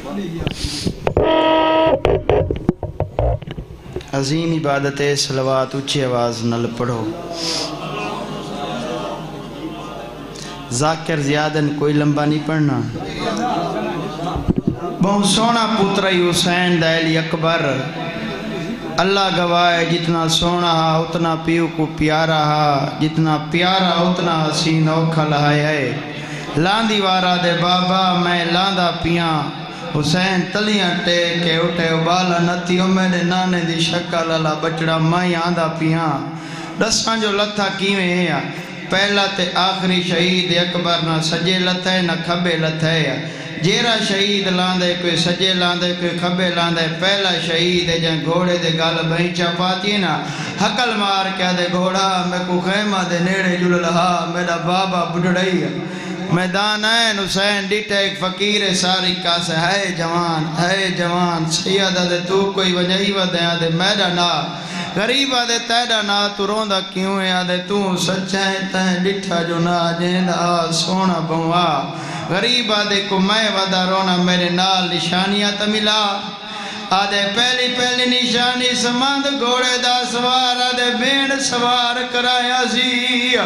عظیم عبادت صلوات اونچی آواز نل پڑھو. ذاکر زیادن کوئی لمبا نہیں پڑھنا. بہت سونا پترائی حسین دائلی اکبر. اللہ گواہ جتنا سونا ہا اتنا پیو کو پیارا ہا، جتنا پیارا اتنا حسین اوکھا لہایا ہے. لاندی وارا دے بابا میں لاندا پیاں، حسین تلیاں ٹے کے اٹھے ابالا نتیو میرے نانے دی شکل اللہ بچڑا میں آندہ پیاں. دساں جو لتھا کیویں ہے، پہلا تے آخری شہید اکبر نہ سجے لتھا ہے نہ کھبے لتھا ہے. جیرا شہید لاندے کوئی سجے لاندے کوئی کھبے لاندے. پہلا شہید ہے جن گھوڑے دے گال بہنچا پاتی نا، حقل مار کیا دے گھوڑا میں کو خیمہ دے نیڑے جل لہا میرا بابا بڑھڑائی ہے. میدان این حسین ڈیٹا ایک فقیر ساری کاس ہے جوان سیادہ دے تو کوئی وجہی ودیاں دے میڈا نا غریبہ دے تیڈا نا تو روندہ کیوں ہے آدھے تو سچائیں تین ڈٹھا جو نا جیندہ سونا بہوا. غریبہ دے کو میں ودا رونا میرے نال نشانیاں تا ملا. آدھے پہلی نشانی سماند گھوڑے دا سوار آدھے بینڈ سوار کرایا سی.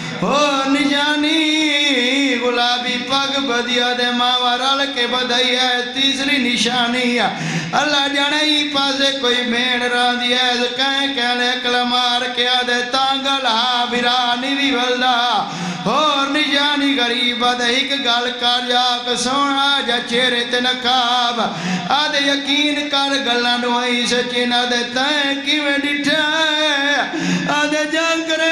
نشانی گلابی پاک بدیا دے ماں رل کے بدائی ہے. تیسری نشانی اللہ جانے ہی پاسے کوئی بین راندی ہے کہیں کہنے کلمار کیا دے تانگل ہا برانی بھی ولدہ. اور نشانی غریبہ دے ایک گل کر جاک سونا جا چہرے تے نقاب آدھے یقین کر گلہ نوائی سچینا دے تائیں کیویں ڈٹھا آدھے جان کرے